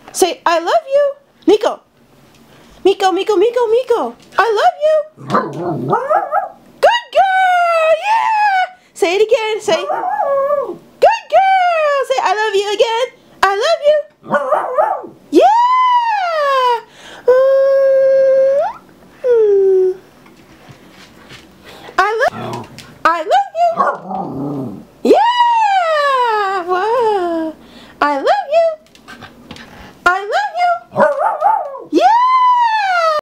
Say, I love you. Miko. Miko, Miko, Miko, Miko. I love you. Good girl. Yeah. Say it again. Say, good girl. Say, I love you again.